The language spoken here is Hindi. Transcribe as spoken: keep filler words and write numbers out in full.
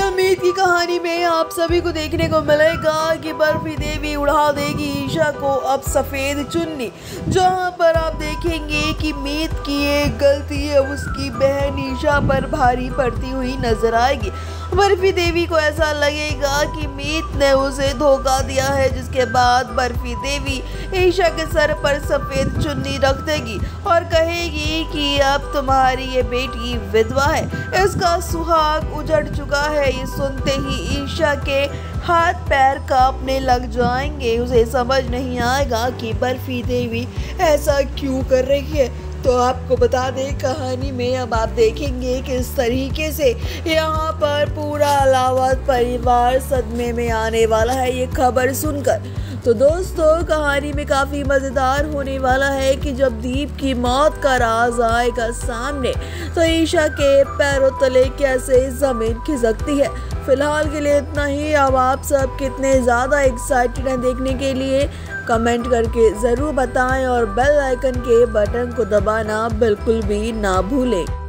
या मीत की कहानी में आप सभी को देखने को मिलेगा कि बर्फी देवी उड़ा देगी ईशा को अब सफ़ेद चुन्नी, जहां पर आप देखेंगे कि मीत की एक गलती है उसकी बहन ईशा पर भारी पड़ती हुई नजर आएगी। बर्फी देवी को ऐसा लगेगा कि मीत ने उसे धोखा दिया है, जिसके बाद बर्फी देवी ईशा के सर पर सफ़ेद चुन्नी रख देगी और कहेगी कि अब तुम्हारी ये बेटी विधवा है, इसका सुहाग उजड़ चुका है। ये सुनते ही ईशा के हाथ पैर कांपने लग जाएंगे। उसे समझ नहीं आएगा कि बर्फी देवी ऐसा क्यों कर रही है। तो आपको बता दें, कहानी में अब आप देखेंगे कि इस तरीके से यहाँ पर पूरा अलाहाबाद परिवार सदमे में आने वाला है ये खबर सुनकर। तो दोस्तों, कहानी में काफ़ी मज़ेदार होने वाला है कि जब दीप की मौत का राज आएगा सामने तो ईशा के पैरों तले कैसे ज़मीन खिसकती है। फिलहाल के लिए इतना ही। अब आप सब कितने ज़्यादा एक्साइटेड हैं देखने के लिए, कमेंट करके ज़रूर बताएं और बेल आइकन के बटन को दबाना बिल्कुल भी ना भूलें।